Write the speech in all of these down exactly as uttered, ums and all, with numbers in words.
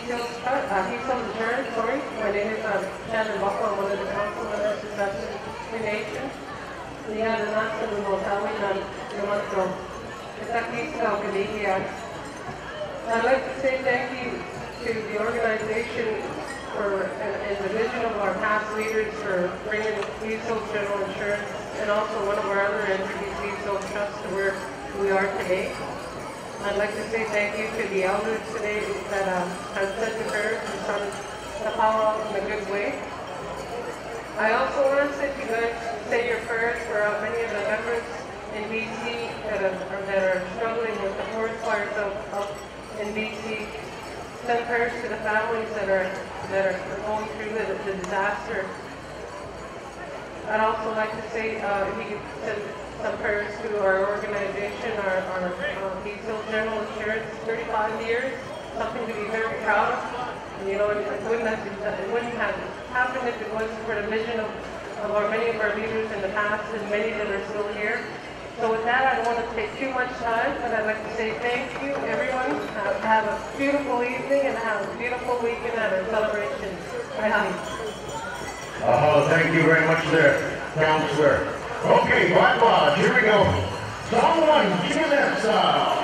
Hills, uh, Heath Hills Insurance, sorry. My name is uh, Shannon Buckle. I'm one of the council members of Sesame Nation. We had an accident in Ottawa a month ago. It's a case of Canadian. I'd like to say thank you to the organization for, and, and the vision of our past leaders for bringing Heath Hills General Insurance and also one of our other entities, Heath Hills Trust, to where we are today. I'd like to say thank you to the elders today that um, have said the prayers and sung the power out in a good way. I also want to say to you guys, say your prayers for uh, many of the veterans in B C that are, that are struggling with the forest fires of, of in B C. Send prayers to the families that are that are going through the, the disaster. I'd also like to say uh, if you could send some prayers to our organization, our, our uh, Heath Hills General Insurance, thirty-five years, something to be very proud of. And, you know, it, it, wouldn't have, it wouldn't have happened if it wasn't for the vision of, of our many of our leaders in the past and many that are still here. So with that, I don't want to take too much time, but I'd like to say thank you, everyone. Uh, have a beautiful evening and have a beautiful weekend at our celebration. Bye. Oh, thank you very much there, Counselor. Okay, Black Lodge, here we go. Song one, give me that sound.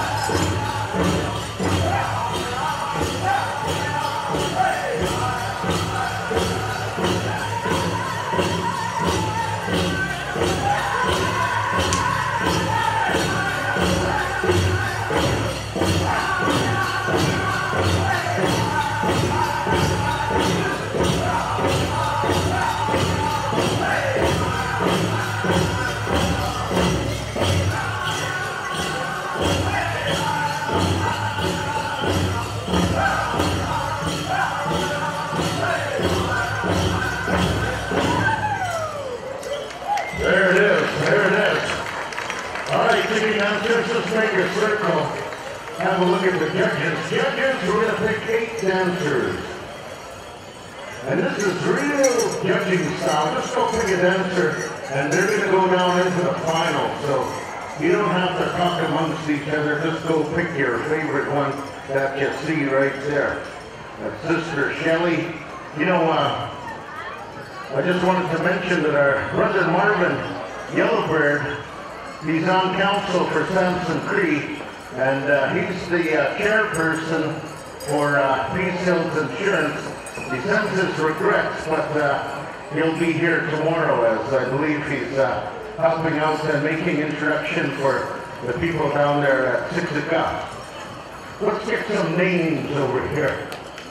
There it is, there it is. All right, Jimmy, now just let's make a circle. Have a look at the judges. Judges, we're going to pick eight dancers. And this is real judging style. Just go pick a dancer, and they're going to go down into the final. So you don't have to talk amongst each other. Just go pick your favorite one that you see right there. That's Sister Shelley. You know, uh, I just wanted to mention that our brother Marvin Yellowbird, he's on council for Samson Cree, and uh, he's the uh, chairperson for uh, Peace Hills Insurance. He sends his regrets, but uh, he'll be here tomorrow, as I believe he's uh, helping out and making introduction for the people down there at six o'clock. Let's get some names over here.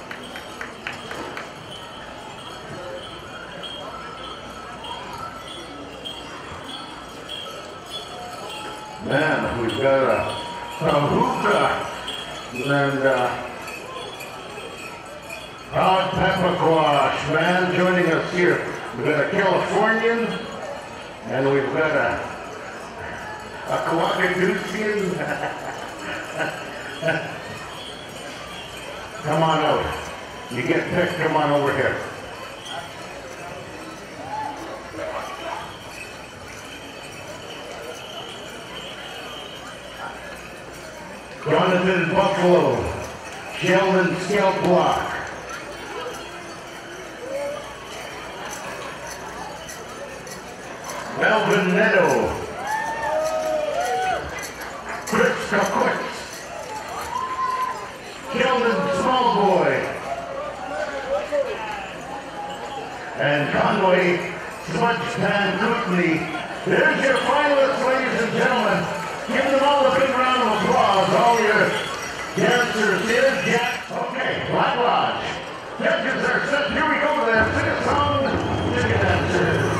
Man, we've got a, a hookah and uh, Todd Peppaquash, man, joining us here. We've got a Californian, and we've got a, a Kawakadusian. Come on out. You get picked, come on over here. Jonathan Buffalo, Sheldon Scalp Block. Melvin Neto, Chris Kakwitz, Sheldon Smallboy, and Conway Smudge Pan Kootenai. There's your finalists, ladies and gentlemen. Give them all a big round of applause. All your dancers here. Jack. Okay, Black Lodge. Judges are set. Here we go then. Sing a song. Sing a dancer.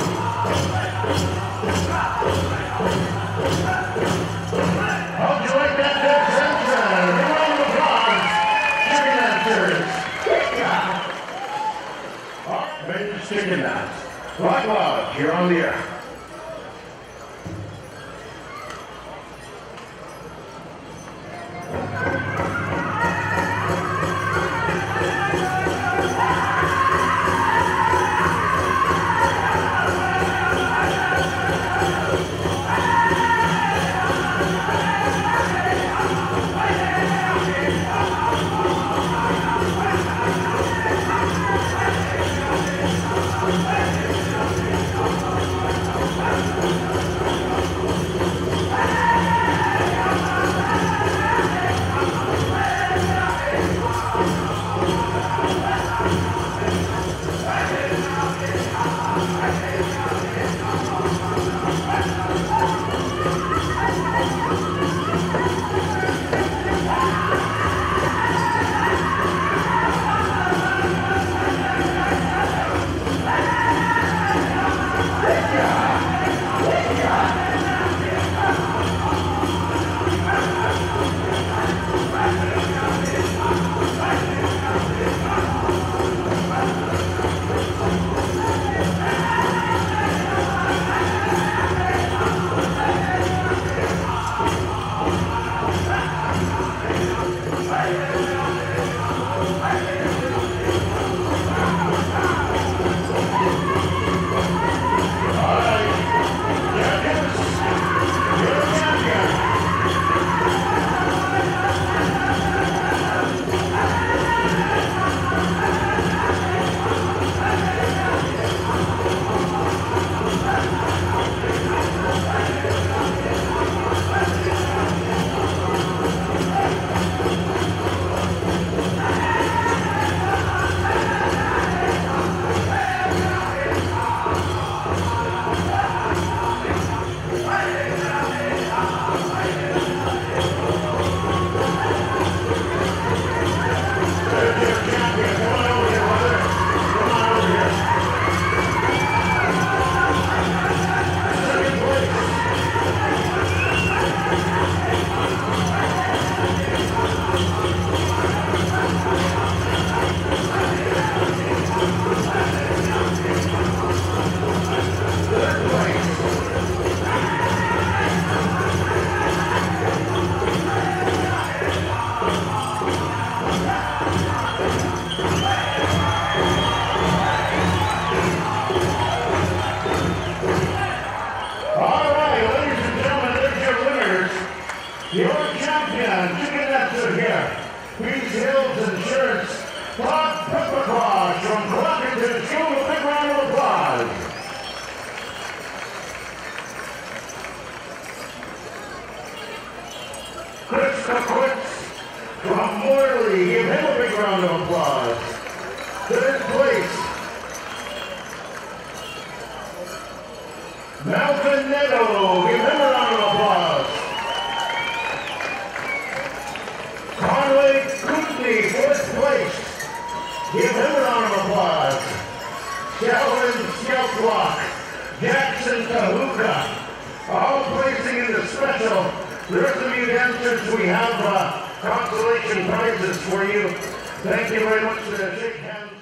How'd you like that, Dick Simpson? A round of applause. Chicken dancers. All right, Major Chicken Dance. Rock Lodge, you're on the air. Your champion, Chicken Dancer here. These Hills Insurance, Todd Peppercross from Clockington. Show him a big round of applause. Chris Quits from Morley. Give him a big round of applause. Third place, Malcolm Neto. Give him a round of applause. Conway Kootenai, fourth place. Give him a round of applause. Calvin Scoutwalk, Jackson Kahuka, all placing in the special. The rest of you dancers, we have uh, consolation prizes for you. Thank you very much. Uh, shake hands.